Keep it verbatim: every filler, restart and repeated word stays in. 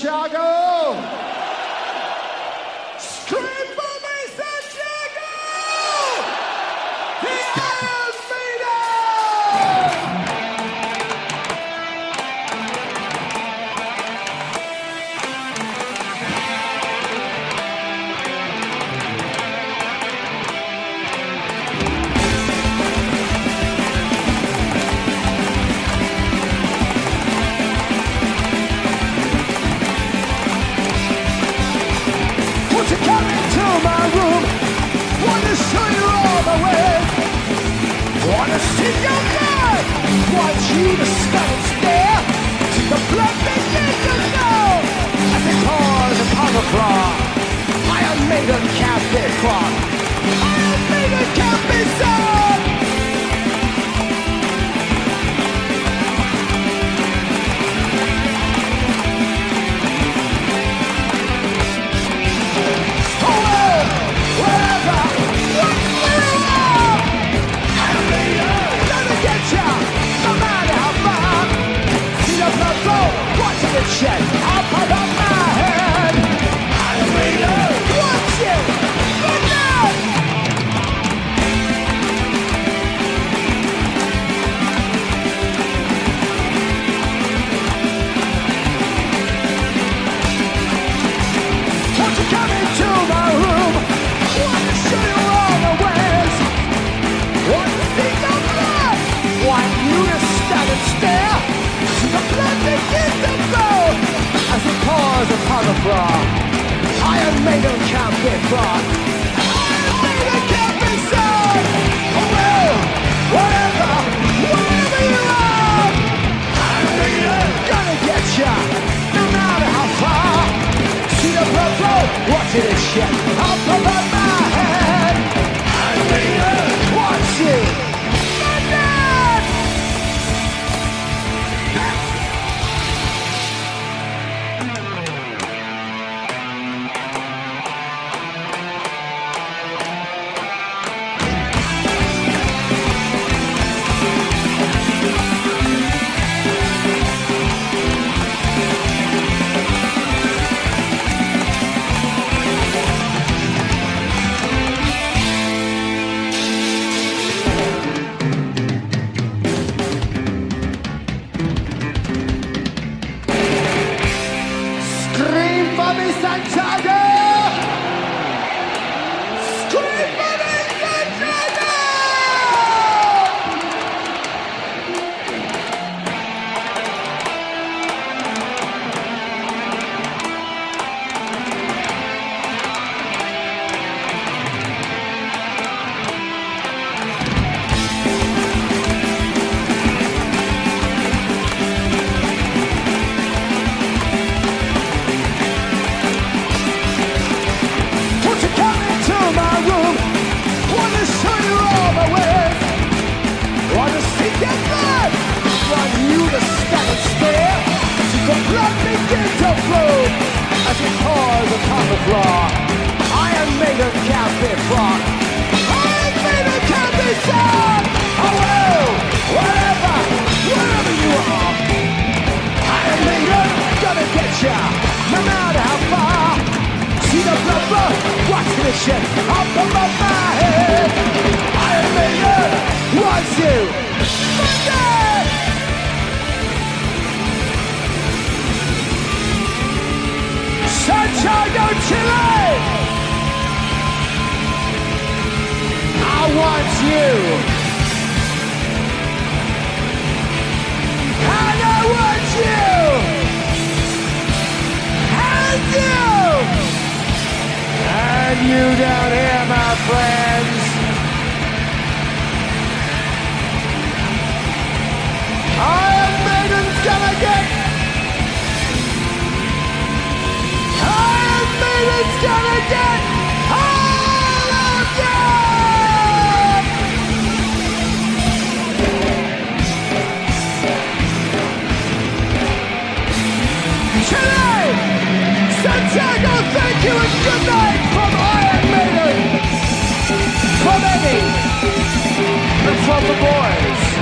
Santiago! Scream for me, Santiago! The Iron Maiden! Won't you come into my room? Wanna show you all the way. Wanna see your blood. Want you to stop and stare. See the blood begin to flow as it pours upon the floor. Iron Maiden can't be caught. Iron Maiden can't be sold. Shit, I'll pop up my head. Iron Maiden, watch it, but not. Won't you come into my room? Want to show you all the ways. Want to see the blood. Want you to stand and stare. See the blood begin to flow as it pours upon the floor. Iron Maiden can't be brought. Iron Maiden can't be sold. Oh well, whatever, whatever you are. Iron Maiden gonna get ya, no matter how far. See the blood flow, watching this shit up above my head. Iron Maiden, watch it. Santiago! Scream for me, Santiago! As it pours upon the floor, Iron Maiden can't be brought. Iron Maiden can't be sold. Oh well, whatever, wherever you are. Iron Maiden gonna get ya, no matter how far. See the blood flow, watch this shit up above my head. Iron Maiden wants you, Monday. Santiago, Chile! I want you! And I want you! And you! And you down here, my friends! Iron Maiden's gonna get It's gonna get all of them! Chile! Santiago, thank you and good night from Iron Maiden! From Eddie! And from the boys!